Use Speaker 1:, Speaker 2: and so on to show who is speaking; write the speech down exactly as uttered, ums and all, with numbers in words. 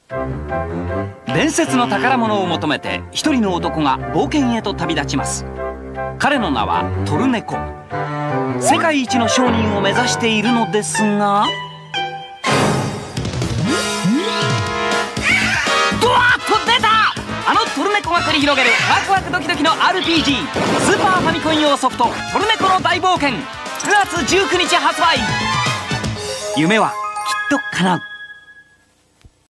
Speaker 1: 伝説の宝物を求めて一人の男が冒険へと旅立ちます。彼の名はトルネコ。世界一の商人を目指しているのですが、ドワーッと出た。あのトルネコが繰り広げるワクワクドキドキの アールピージー スーパーファミコン用ソフト「トルネコの大冒険」くがつじゅうくにち発売。夢はきっと叶う。